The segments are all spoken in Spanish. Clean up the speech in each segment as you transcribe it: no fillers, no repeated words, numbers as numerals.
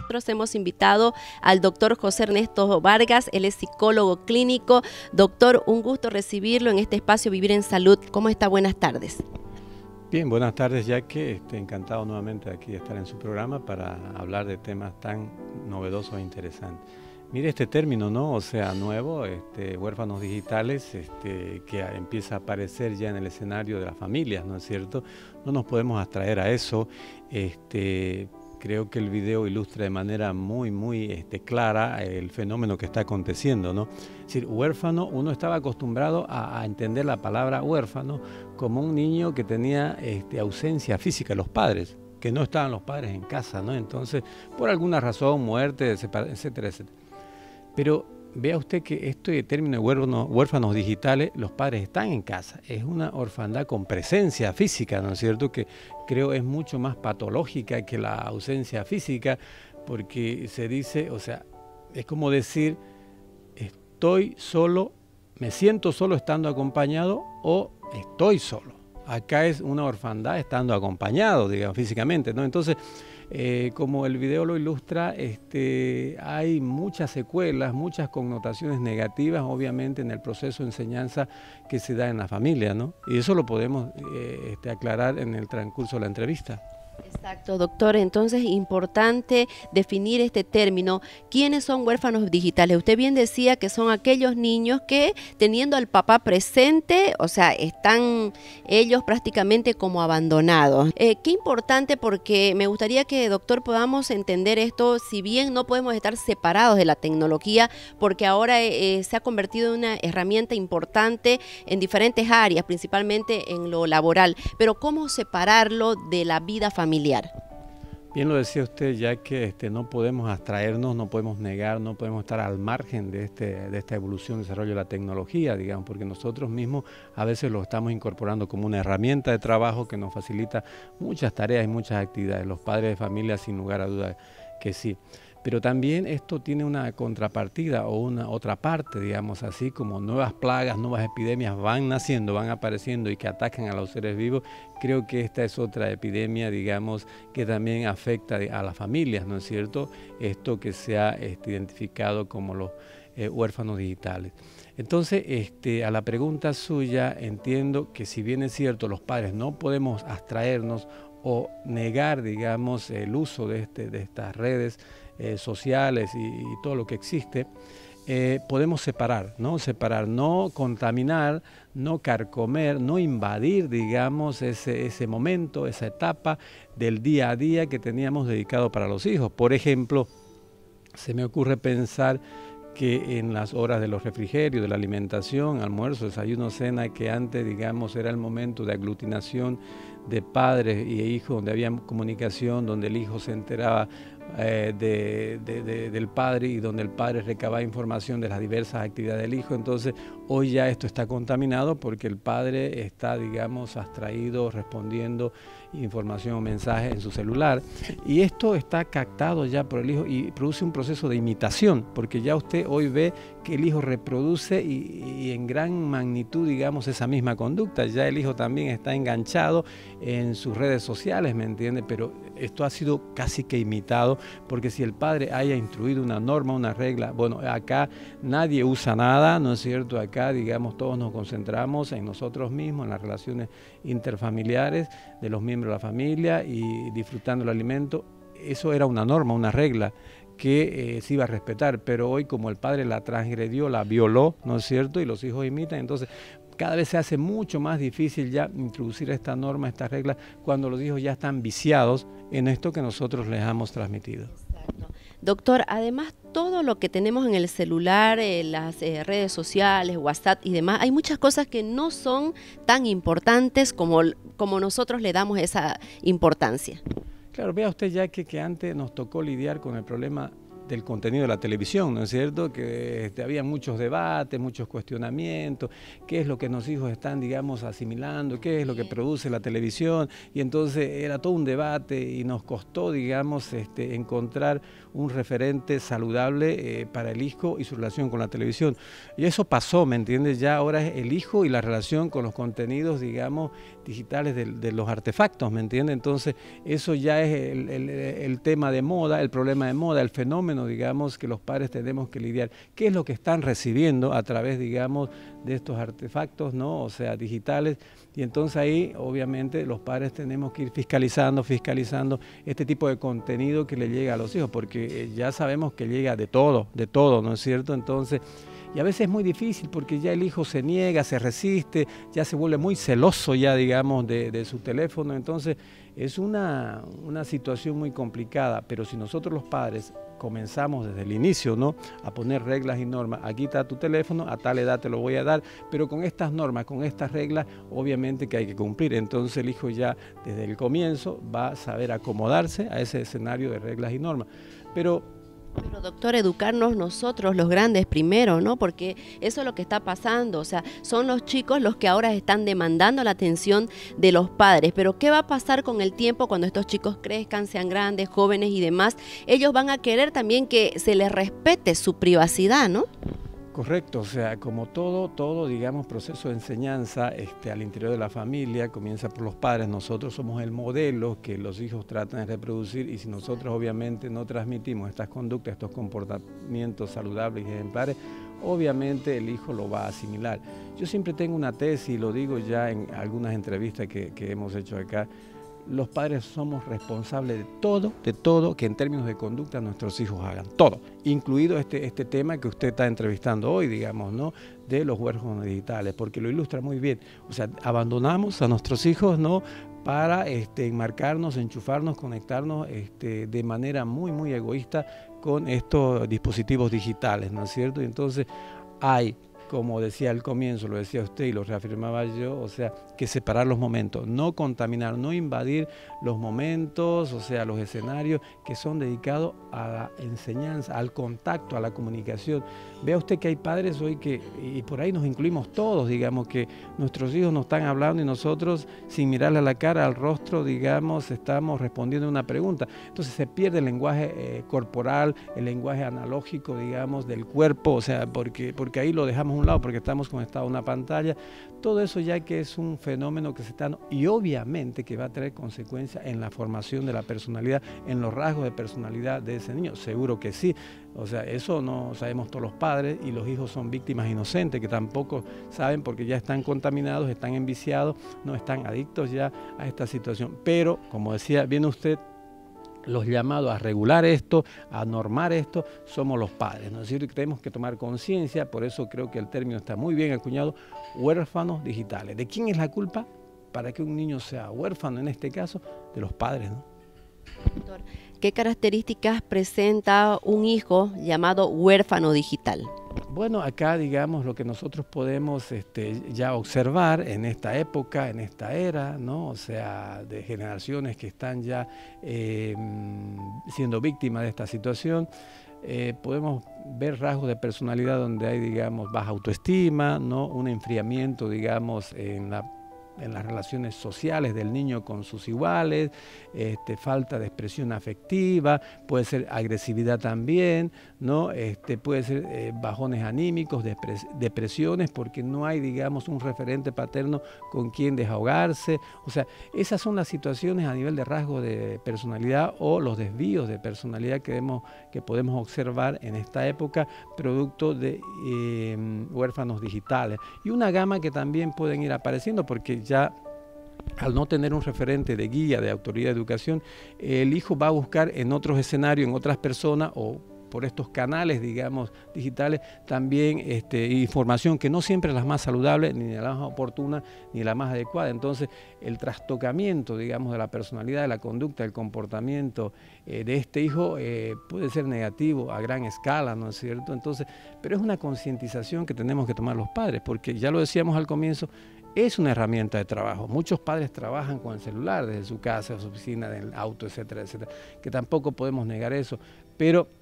nosotros hemos invitado al doctor José Ernesto Vargas, él es psicólogo clínico. Doctor, un gusto recibirlo en este espacio Vivir en Salud. ¿Cómo está? Buenas tardes. Bien, buenas tardes, Jackie. Encantado nuevamente aquí de estar en su programa para hablar de temas tan novedosos e interesantes. Mire este término, ¿no? O sea, nuevo, huérfanos digitales, que empieza a aparecer ya en el escenario de las familias, ¿no es cierto? No nos podemos abstraer a eso. Creo que el video ilustra de manera muy clara el fenómeno que está aconteciendo, ¿no? Es decir, huérfano, uno estaba acostumbrado a entender la palabra huérfano como un niño que tenía ausencia física de los padres, que no estaban los padres en casa, ¿no? Entonces, por alguna razón, muerte, etcétera, etcétera. Pero vea usted que este término de huérfanos digitales, los padres están en casa. Es una orfandad con presencia física, ¿no es cierto? Que creo es mucho más patológica que la ausencia física, porque se dice, o sea, es como decir, estoy solo, me siento solo estando acompañado o estoy solo. Acá es una orfandad estando acompañado, digamos, físicamente, ¿no? Entonces, como el video lo ilustra, hay muchas secuelas, muchas connotaciones negativas, obviamente, en el proceso de enseñanza que se da en la familia, ¿no? Y eso lo podemos aclarar en el transcurso de la entrevista. Exacto, doctor. Entonces, importante definir este término. ¿Quiénes son huérfanos digitales? Usted bien decía que son aquellos niños que, teniendo al papá presente, o sea, están ellos prácticamente como abandonados. Qué importante, porque me gustaría que, doctor, podamos entender esto, si bien no podemos estar separados de la tecnología, porque ahora se ha convertido en una herramienta importante en diferentes áreas, principalmente en lo laboral, pero ¿cómo separarlo de la vida familiar? Bien lo decía usted, ya que no podemos abstraernos, no podemos negar, no podemos estar al margen de esta evolución, desarrollo de la tecnología, digamos, porque nosotros mismos a veces lo estamos incorporando como una herramienta de trabajo que nos facilita muchas tareas y muchas actividades. Los padres de familia, sin lugar a dudas que sí. Pero también esto tiene una contrapartida o una otra parte, digamos así, como nuevas plagas, nuevas epidemias van naciendo, van apareciendo y que atacan a los seres vivos. Creo que esta es otra epidemia, digamos, que también afecta a las familias, ¿no es cierto? Esto que se ha identificado como los huérfanos digitales. Entonces, a la pregunta suya, entiendo que si bien es cierto, los padres no podemos abstraernos o negar, digamos, el uso de estas redes sociales y todo lo que existe, podemos separar, no contaminar, no carcomer, no invadir, digamos, ese momento, esa etapa del día a día que teníamos dedicado para los hijos. Por ejemplo, se me ocurre pensar que en las horas de los refrigerios, de la alimentación, almuerzo, desayuno, cena, que antes, digamos, era el momento de aglutinación de padres y hijos, donde había comunicación, donde el hijo se enteraba del padre y donde el padre recababa información de las diversas actividades del hijo. Entonces, hoy ya esto está contaminado porque el padre está, digamos, abstraído, respondiendo información o mensajes en su celular. Y esto está captado ya por el hijo y produce un proceso de imitación, porque ya usted hoy ve que el hijo reproduce y en gran magnitud, digamos, esa misma conducta. Ya el hijo también está enganchado en sus redes sociales, ¿me entiende? Pero esto ha sido casi que imitado, porque si el padre haya instruido una norma, una regla, bueno, acá nadie usa nada, ¿no es cierto? Acá, digamos, todos nos concentramos en nosotros mismos, en las relaciones interfamiliares de los miembros de la familia y disfrutando el alimento. Eso era una norma, una regla que se iba a respetar, pero hoy como el padre la transgredió, la violó, ¿no es cierto? Y los hijos imitan, entonces cada vez se hace mucho más difícil ya introducir esta norma, esta regla, cuando los hijos ya están viciados en esto que nosotros les hemos transmitido. Exacto. Doctor, además todo lo que tenemos en el celular, las redes sociales, WhatsApp y demás, hay muchas cosas que no son tan importantes como nosotros le damos esa importancia. Claro, vea usted ya que antes nos tocó lidiar con el problema del contenido de la televisión, ¿no es cierto? Que había muchos debates, muchos cuestionamientos, qué es lo que los hijos están, digamos, asimilando, qué es lo que produce la televisión, y entonces era todo un debate y nos costó, digamos, encontrar un referente saludable para el hijo y su relación con la televisión. Y eso pasó, ¿me entiendes? Ya ahora es el hijo y la relación con los contenidos, digamos, digitales de los artefactos, ¿me entiendes? Entonces eso ya es el tema de moda, el problema de moda, el fenómeno, digamos, que los padres tenemos que lidiar. ¿Qué es lo que están recibiendo a través, digamos, de estos artefactos, ¿no? O sea, digitales? Y entonces ahí, obviamente, los padres tenemos que ir fiscalizando este tipo de contenido que le llega a los hijos, porque ya sabemos que llega de todo, ¿no es cierto? Entonces, y a veces es muy difícil porque ya el hijo se niega, se resiste, ya se vuelve muy celoso ya, digamos, de su teléfono. Entonces es una situación muy complicada, pero si nosotros los padres comenzamos desde el inicio, ¿no?, a poner reglas y normas, aquí está tu teléfono, a tal edad te lo voy a dar, pero con estas normas, con estas reglas, obviamente que hay que cumplir. Entonces el hijo ya desde el comienzo va a saber acomodarse a ese escenario de reglas y normas. Pero doctor, educarnos nosotros, los grandes primero, ¿no? Porque eso es lo que está pasando, o sea, son los chicos los que ahora están demandando la atención de los padres, pero ¿qué va a pasar con el tiempo cuando estos chicos crezcan, sean grandes, jóvenes y demás? Ellos van a querer también que se les respete su privacidad, ¿no? Correcto, o sea, como todo, digamos, proceso de enseñanza al interior de la familia, comienza por los padres. Nosotros somos el modelo que los hijos tratan de reproducir, y si nosotros obviamente no transmitimos estas conductas, estos comportamientos saludables y ejemplares, obviamente el hijo lo va a asimilar. Yo siempre tengo una tesis, y lo digo ya en algunas entrevistas que hemos hecho acá: los padres somos responsables de todo que en términos de conducta nuestros hijos hagan, todo, incluido este tema que usted está entrevistando hoy, digamos, ¿no?, de los huérfanos digitales, porque lo ilustra muy bien. O sea, abandonamos a nuestros hijos, ¿no?, para enmarcarnos, enchufarnos, conectarnos de manera muy egoísta con estos dispositivos digitales, ¿no es cierto? Y entonces hay, como decía al comienzo, lo decía usted y lo reafirmaba yo, o sea, que separar los momentos, no contaminar, no invadir los momentos, o sea, los escenarios que son dedicados a la enseñanza, al contacto, a la comunicación. Vea usted que hay padres hoy que, y por ahí nos incluimos todos, digamos, que nuestros hijos nos están hablando y nosotros, sin mirarle a la cara, al rostro, digamos, estamos respondiendo a una pregunta. Entonces se pierde el lenguaje corporal, el lenguaje analógico, digamos, del cuerpo, o sea, porque ahí lo dejamos a un lado, porque estamos conectados a una pantalla. Todo eso ya que es un fenómeno que se está, y obviamente que va a tener consecuencias en la formación de la personalidad, en los rasgos de personalidad de ese niño, seguro que sí. O sea, eso no sabemos todos los padres, y los hijos son víctimas inocentes que tampoco saben, porque ya están contaminados, están enviciados, no están adictos ya a esta situación. Pero, como decía bien usted, los llamados a regular esto, a normar esto, somos los padres, ¿no es cierto? Y tenemos que tomar conciencia, por eso creo que el término está muy bien acuñado, huérfanos digitales. ¿De quién es la culpa para que un niño sea huérfano? En este caso, de los padres, ¿no? Doctor, ¿qué características presenta un hijo llamado huérfano digital? Bueno, acá, digamos, lo que nosotros podemos ya observar en esta época, en esta era, ¿no? O sea, de generaciones que están ya siendo víctimas de esta situación, podemos ver rasgos de personalidad donde hay, digamos, baja autoestima, ¿no?, un enfriamiento, digamos, en las relaciones sociales del niño con sus iguales, falta de expresión afectiva, puede ser agresividad también, ¿no? Puede ser bajones anímicos, depresiones, porque no hay, digamos, un referente paterno con quien desahogarse. O sea, esas son las situaciones a nivel de rasgo de personalidad, o los desvíos de personalidad que podemos observar en esta época, producto de huérfanos digitales. Y una gama que también pueden ir apareciendo, porque ya al no tener un referente de guía, de autoridad de educación, el hijo va a buscar en otros escenarios, en otras personas, o por estos canales, digamos, digitales, también información que no siempre es la más saludable, ni la más oportuna, ni la más adecuada. Entonces, el trastocamiento, digamos, de la personalidad, de la conducta, del comportamiento de este hijo puede ser negativo a gran escala, ¿no es cierto? Entonces, pero es una concientización que tenemos que tomar los padres, porque ya lo decíamos al comienzo, es una herramienta de trabajo. Muchos padres trabajan con el celular desde su casa, su oficina, del auto, etcétera, etcétera, que tampoco podemos negar eso, pero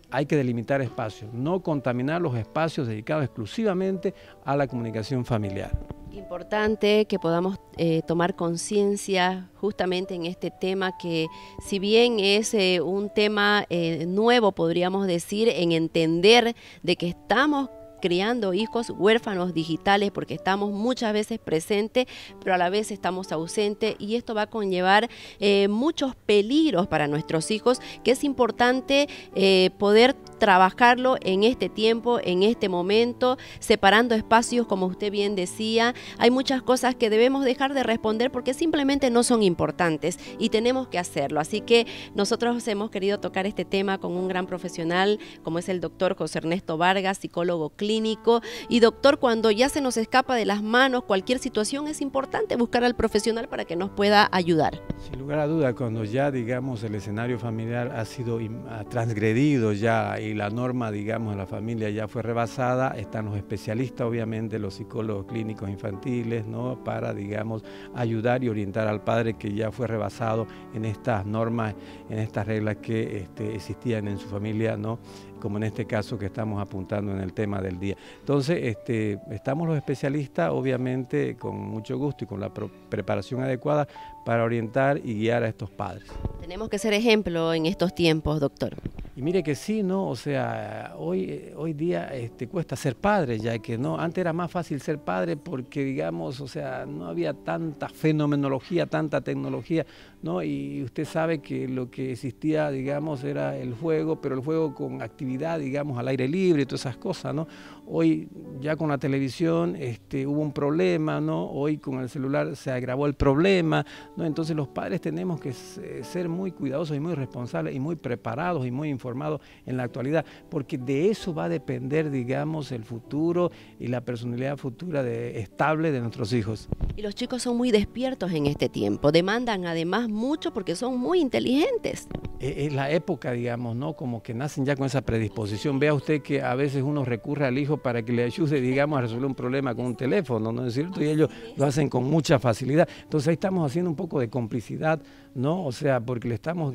hay que delimitar espacios, no contaminar los espacios dedicados exclusivamente a la comunicación familiar. Importante que podamos tomar conciencia justamente en este tema que, si bien es un tema nuevo, podríamos decir, en entender de que estamos criando hijos huérfanos digitales, porque estamos muchas veces presentes, pero a la vez estamos ausentes, y esto va a conllevar muchos peligros para nuestros hijos, que es importante poder trabajarlo en este tiempo, en este momento, separando espacios, como usted bien decía. Hay muchas cosas que debemos dejar de responder porque simplemente no son importantes y tenemos que hacerlo. Así que nosotros hemos querido tocar este tema con un gran profesional como es el doctor José Ernesto Vargas, psicólogo clínico. Y doctor, cuando ya se nos escapa de las manos cualquier situación, es importante buscar al profesional para que nos pueda ayudar. Sin lugar a duda, cuando ya, digamos, el escenario familiar ha sido transgredido ya y la norma, digamos, de la familia ya fue rebasada, están los especialistas, obviamente, los psicólogos clínicos infantiles, ¿no? Para, digamos, ayudar y orientar al padre que ya fue rebasado en estas normas, en estas reglas que existían en su familia, ¿no? Como en este caso que estamos apuntando en el tema del día. Entonces, estamos los especialistas, obviamente, con mucho gusto y con la preparación adecuada para orientar y guiar a estos padres. Tenemos que ser ejemplo en estos tiempos, doctor. Y mire que sí, ¿no? O sea, hoy día cuesta ser padre, ya que no, antes era más fácil ser padre porque, digamos, o sea, no había tanta fenomenología, tanta tecnología, ¿no? Y usted sabe que lo que existía, digamos, era el juego, pero el juego con actividad, digamos, al aire libre y todas esas cosas, ¿no? Hoy ya con la televisión hubo un problema, ¿no? Hoy con el celular se agravó el problema, ¿no? Entonces los padres tenemos que ser muy cuidadosos y muy responsables y muy preparados y muy informados en la actualidad, porque de eso va a depender, digamos, el futuro y la personalidad futura estable de nuestros hijos. Y los chicos son muy despiertos en este tiempo, demandan además mucho porque son muy inteligentes. Es la época, digamos, ¿no? Como que nacen ya con esa predisposición. Vea usted que a veces uno recurre al hijo para que le ayude, digamos, a resolver un problema con un teléfono, ¿no es cierto? Y ellos lo hacen con mucha facilidad. Entonces ahí estamos haciendo un poco de complicidad, ¿no? O sea, porque le estamos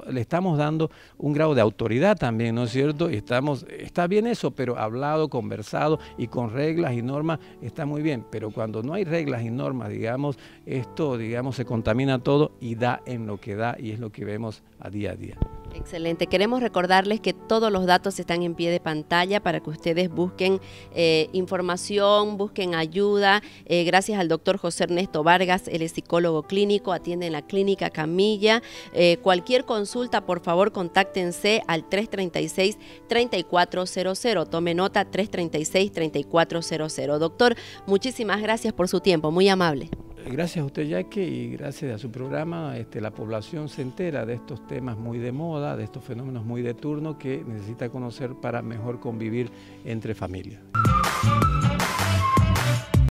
dando un grado de autoridad también, ¿no es cierto? Y está bien eso, pero hablado, conversado y con reglas y normas está muy bien. Pero cuando no hay reglas y normas, digamos, esto, digamos, se contamina todo y da en lo que da, y es lo que vemos a día a día. Excelente. Queremos recordarles que todos los datos están en pie de pantalla para que ustedes busquen información, busquen ayuda. Gracias al doctor José Ernesto Vargas, él es psicólogo clínico, atiende en la Clínica Camilla. Cualquier consulta, por favor, contáctense al 336-3400. Tome nota, 336-3400. Doctor, muchísimas gracias por su tiempo, muy amable. Gracias a usted, Jackie, y gracias a su programa, la población se entera de estos temas muy de moda, de estos fenómenos muy de turno que necesita conocer para mejor convivir entre familias.